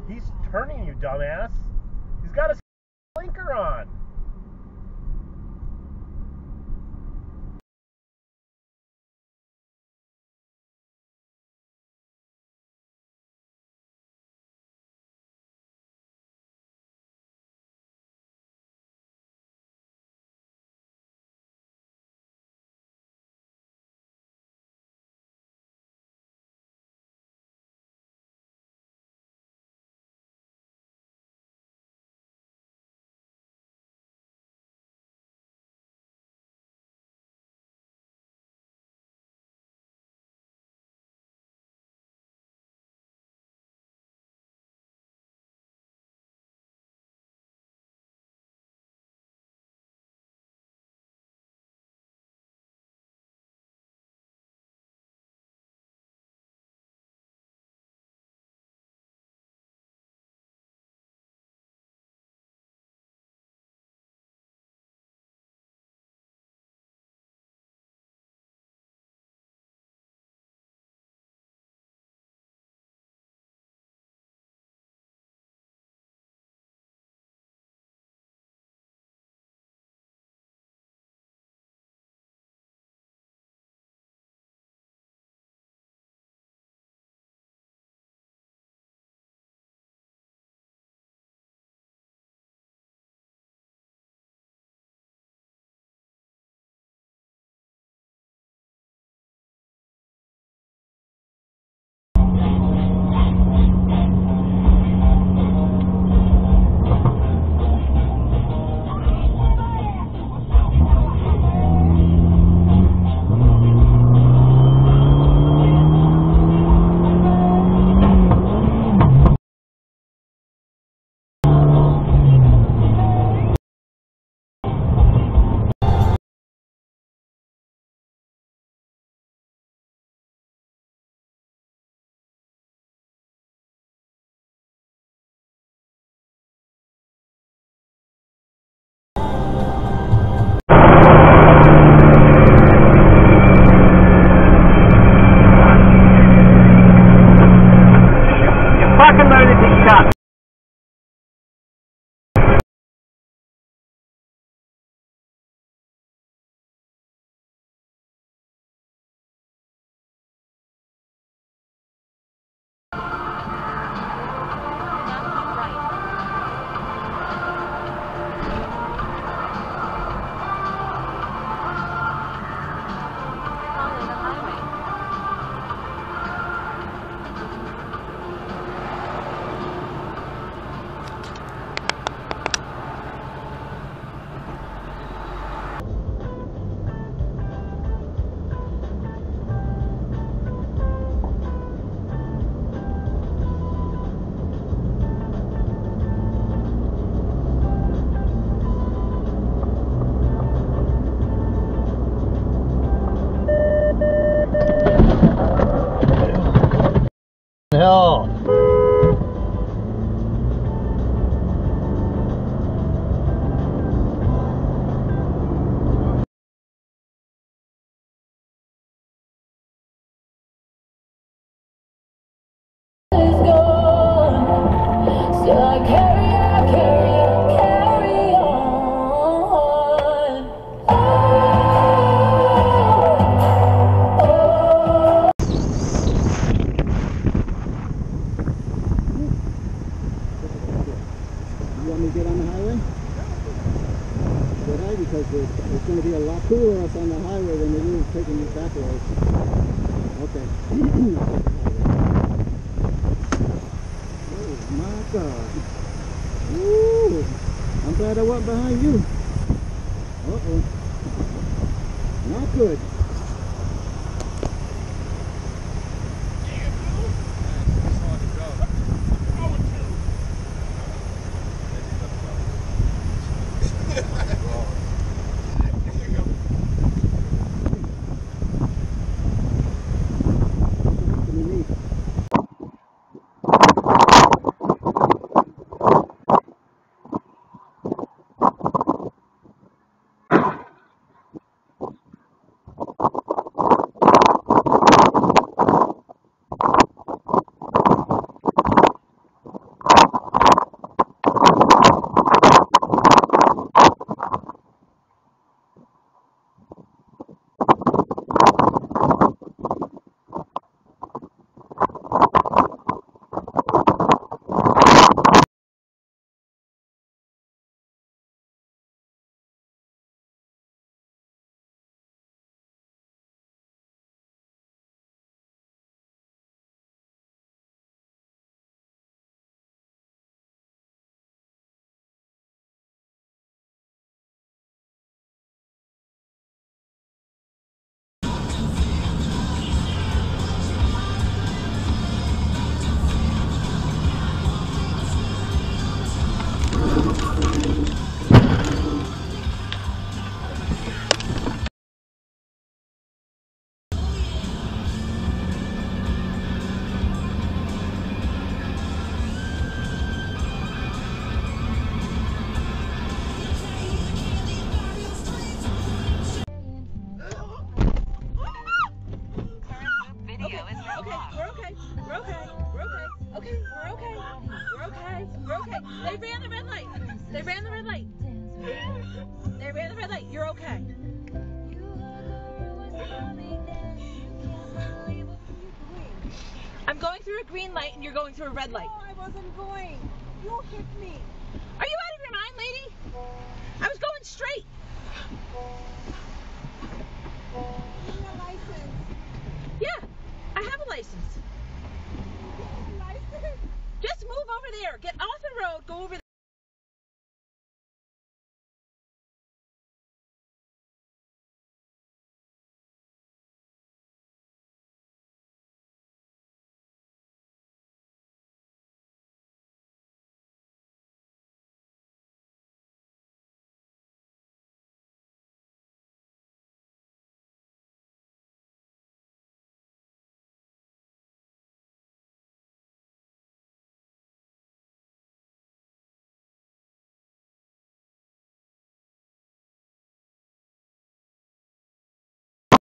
He's turning, you dumbass. He's got a blinker on. Fucking lunatic shot. Hell. Get on the highway? Should I? Because it's going to be a lot cooler us on the highway than it is taking these back roads. Okay. Oh my God. Woo! I'm glad I went behind you. Uh-oh. Not good. They ran the red light. They ran the red light. They ran the red light. You're okay. I'm going through a green light and you're going through a red light. No, I wasn't going. You hit me. Are you out of your mind, lady? I was going straight. Give me a license. Yeah, I have a license. Give me a license. Just move over there. Get off the road. Go over there.